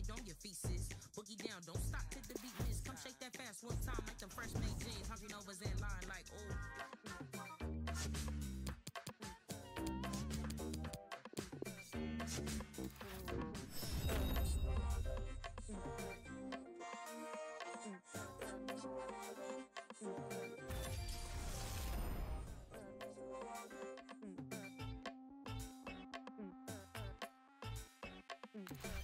get on your feet, sis. Boogie down, don't stop till the beat miss. Come shake that fast one time like the fresh made jeans. Hungry Novas in line like, oh. Mm.